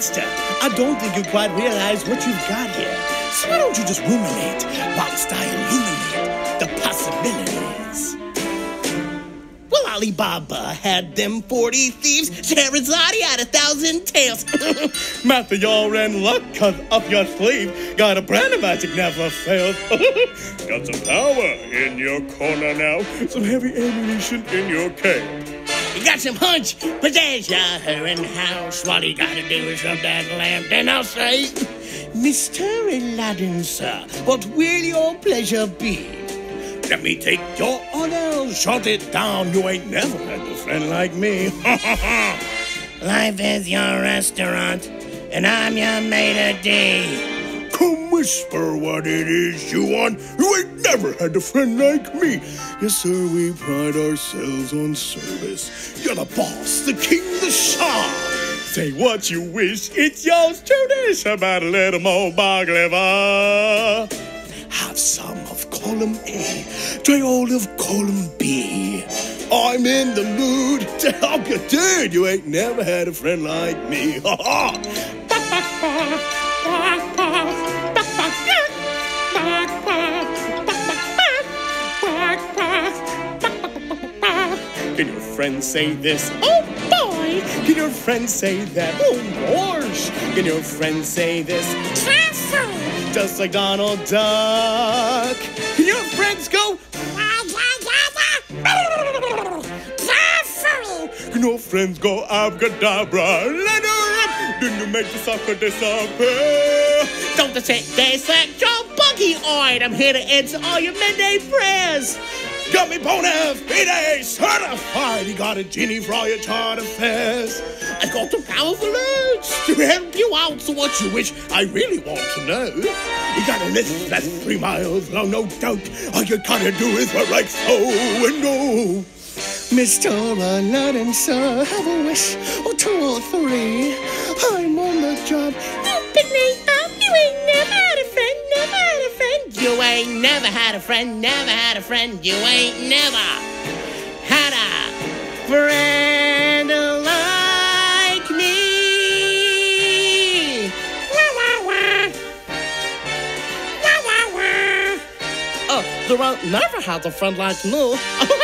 Master, I don't think you quite realize what you've got here. So why don't you just ruminate whilst I illuminate the possibilities? Well, Alibaba had them 40 thieves. Scheherazade had 1,000 tales. Master, you're in luck, 'cause up your sleeve, got a brand of magic never fails. Got some power in your corner now, some heavy ammunition in your cape. You got some hunch, but there's her in the house. All you gotta do is rub that lamp, then I'll say, Mr. Aladdin, sir, what will your pleasure be? Let me take your order, shut it down. You ain't never had a friend like me. Life is your restaurant, and I'm your maître d'. Come whisper what it is you want. You ain't never had a friend like me. Yes, sir, we pride ourselves on service. You're the boss, the king, the shah. Say what you wish, it's yours to dish. About a little more baklava. Have some of column A, try all of column B. I'm in the mood to help you, dude. You ain't never had a friend like me. Ha ha! Can your friend say this? Oh boy! Can your friend say that? Oh gosh! Can your friend say this? Just like Donald Duck. Can your friends go? Can your friends go abracadabra? Let her up. Then you make the sucker disappear. Don't say they slack your buggy-eyed. I'm here to answer all your midday prayers. Got me bona fide certified. You got a genie for all your chart affairs. I got the powerful urge to help you out. So what you wish, I really want to know. You got a list that's 3 miles long, no doubt. All you gotta do is right so and go. Mr. Aladdin, sir, have a wish or 2 or 3. I'm on the job. Openly up, you ain't never had a friend, never had a friend. You ain't never had a friend, never had a friend. You ain't never had a friend like me. Wah, wah, wah. Wah, wah, wah. Oh, there ain't never had a friend like me.